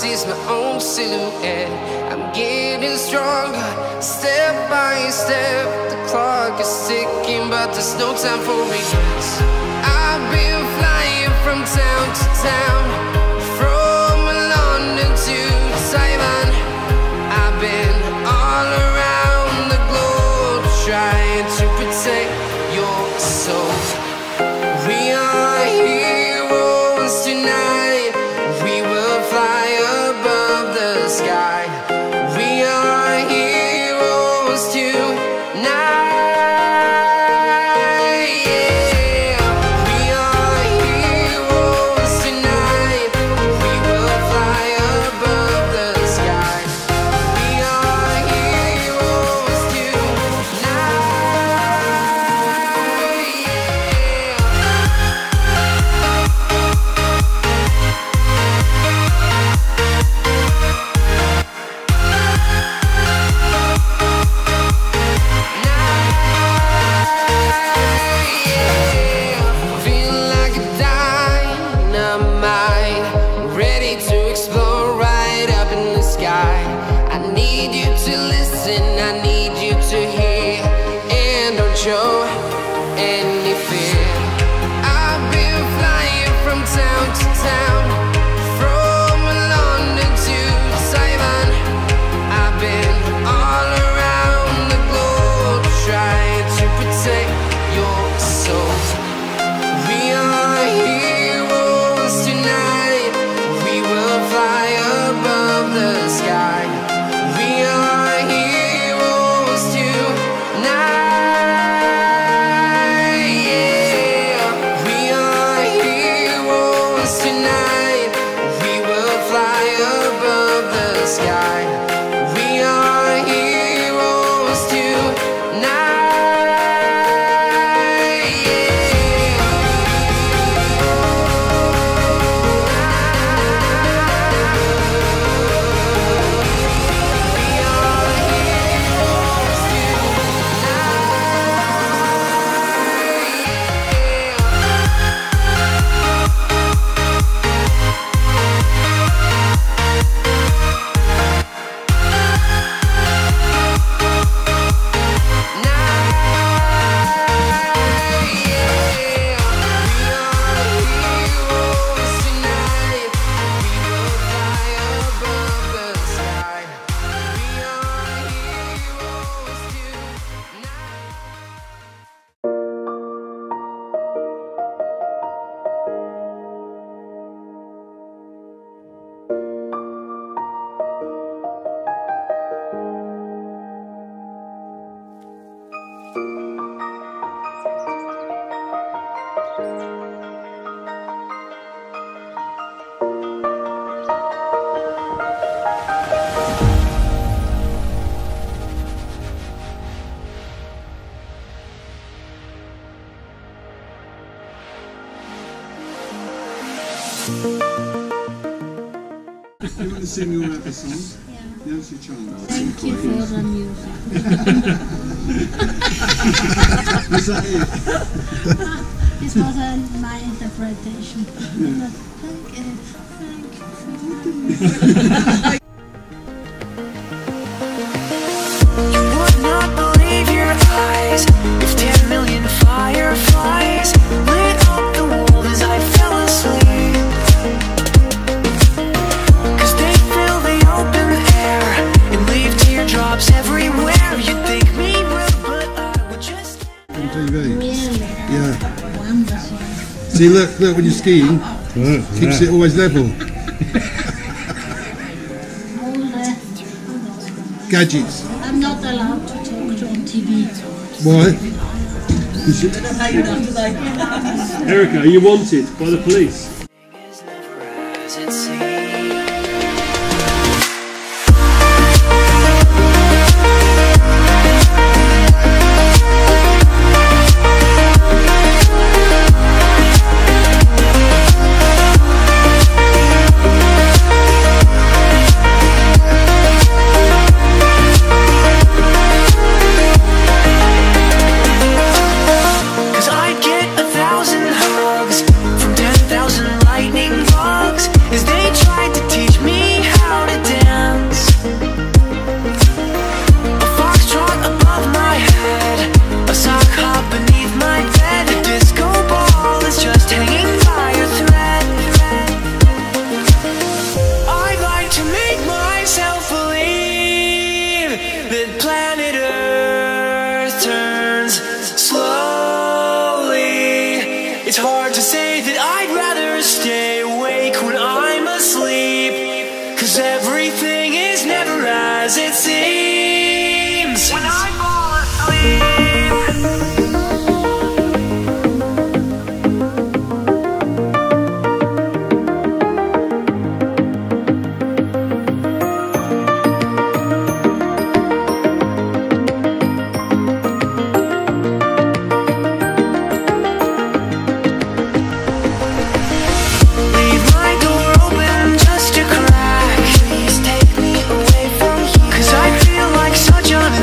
sees my own silhouette. I'm getting stronger, step by step. The clock is ticking, but there's no time for regrets. I've been flying from town to town, from London to Taiwan. I've been all around the globe, trying to protect your soul. We are heroes tonight. We will fly above the sky. We are heroes tonight. Yeah. We are heroes tonight. We will fly above the sky. We are heroes tonight. Feeling like a dynamite, ready to explode right up in the sky. I need you to listen, I need you to hear, and don't show any fear. I've been flying from town to town, from London to Taiwan. I've been all around the globe, trying to protect your soul. We are heroes tonight. We will fly above the sky. We are heroes tonight. Yeah. We are heroes tonight. We will fly above the sky. We are heroes tonight. Do you want to sing your ever song? Yeah. Now's your chance. Thank you for the music. Is that it? This was my interpretation. Yeah. Thank you for You would not believe your eyes if 10 million fireflies lit up the world as I fell asleep. 'Cause they fill the open air and leave teardrops everywhere. You'd think me rude, but I would just On TV? really Yeah. wonderful. See, look, when you're skiing, keeps it always level. All the Gadgets. I'm not allowed to talk on TV. Why? You should, Erica, are you wanted by the police? is never as it seems. Cause I'd get 1,000 hugs from 10,000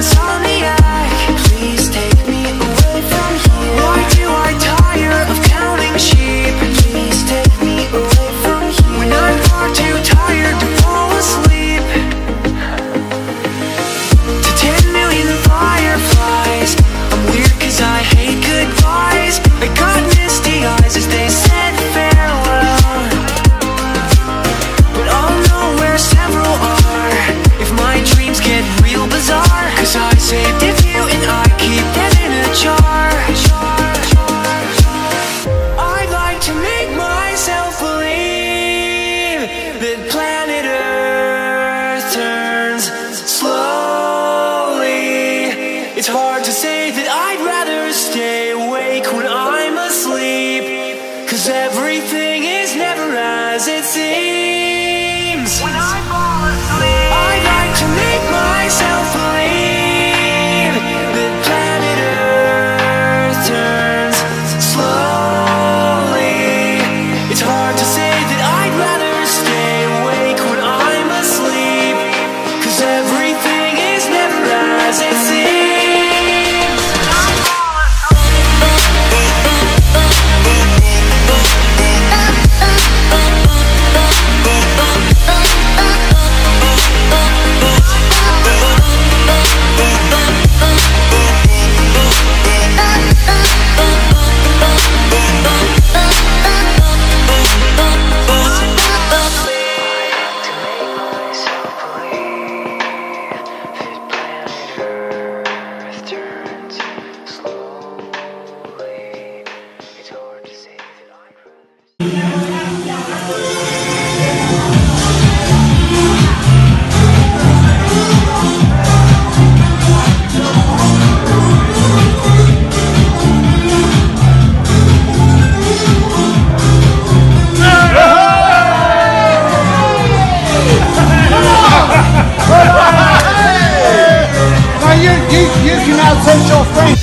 insomniac. Please take me away from here. Why do I tire of counting sheep? Please take me away from here. When I'm far too tired to fall asleep. To 10 million fireflies. I'm weird cause I hate goodbyes. I got misty eyes as they said farewell. But I'll know where several are if my dreams get real bizarre. Cause I saved a few and I keep them in a jar. I'd like to make myself believe that planet Earth turns slowly. It's hard to say that I'd rather stay awake when I'm asleep. Cause everything is never as it seems. When I fall asleep, I'd like to make myself believe that planet Earth turns slowly. It's hard to say that I'd rather stay awake when I'm asleep. Cause everything is never as it seems. When I fall You can now take your friend.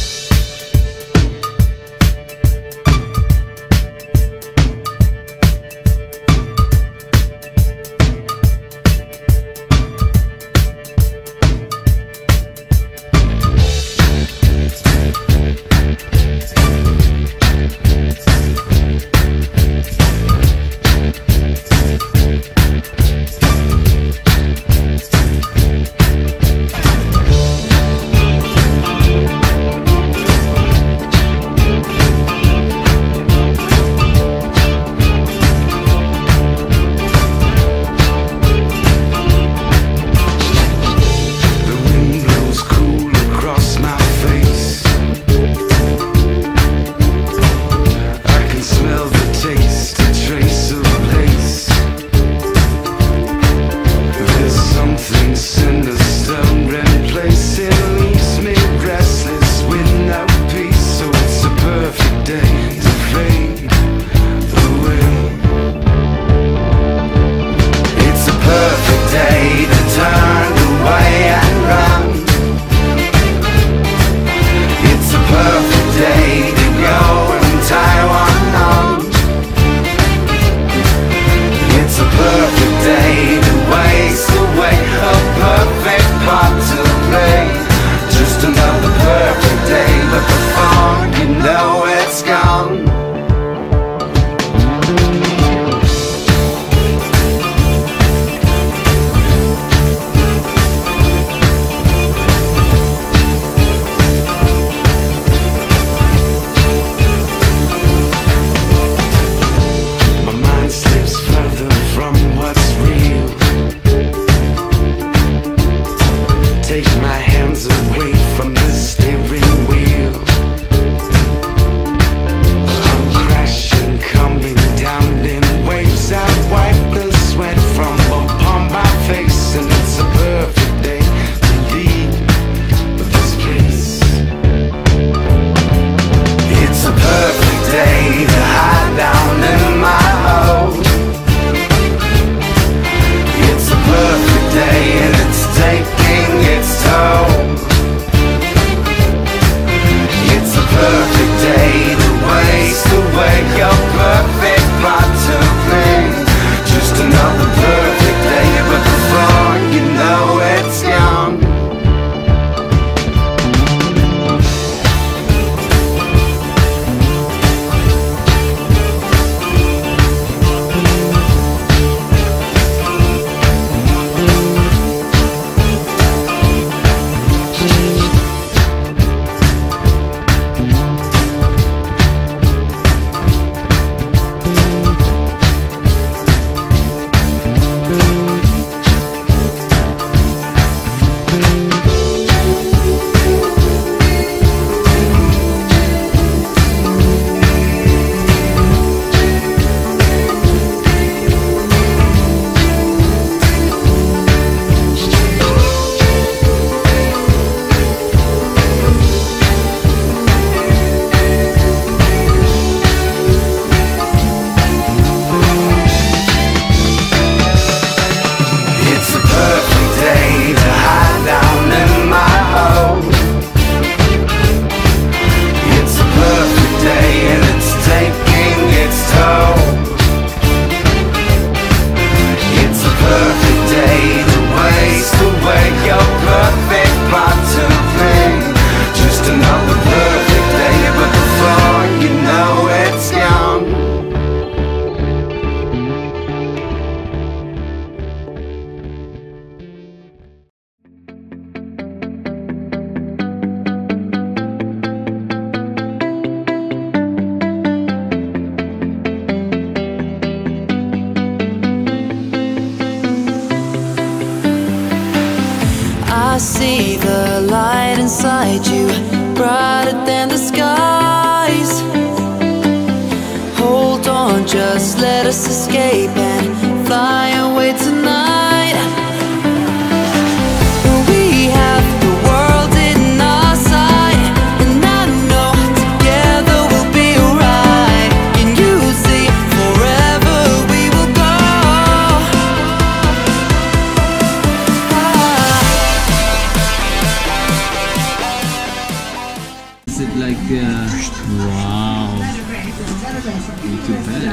it like wow? Not too bad.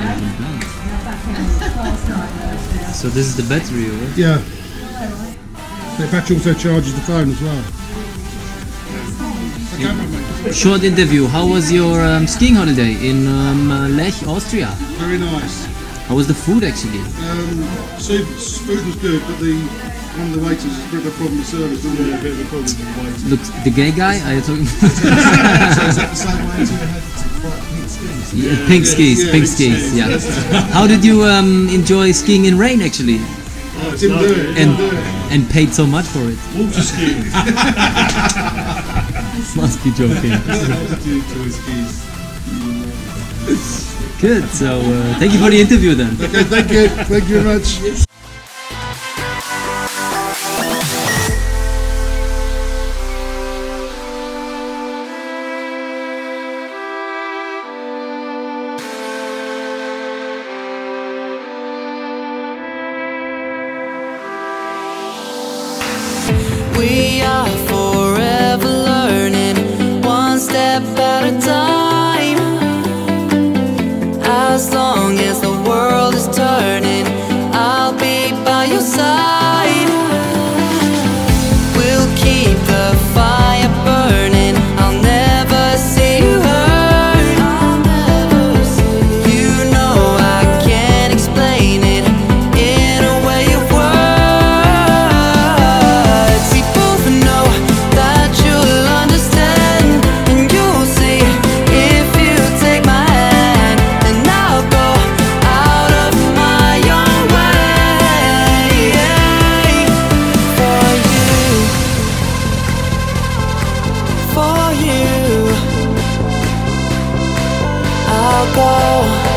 So this is the battery, or? Yeah. The battery also charges the phone as well. Short interview. How was your skiing holiday in Lech, Austria? Very nice. How was the food actually? Food was good, but one of the waiters was a bit of a problem with service, wasn't it? A bit of a problem with the waiter. Look, the gay guy? Are you talking? So is that the same way as you had Pink skis, pink skis. Yeah. How did you enjoy skiing in rain actually? Oh, didn't do it. And paid so much for it? Water skiing. Must be joking. Good. So thank you for the interview then. Okay, thank you. Thank you very much. We are forever learning, one step at a time. As long as the world is turning, I'll be by your side. We'll keep the fire burning, I'll never see you hurt. You know I can't explain it in a way of words. We both know that you'll understand, and you'll see if you take my hand, and I'll go out of my own way for you. I'll go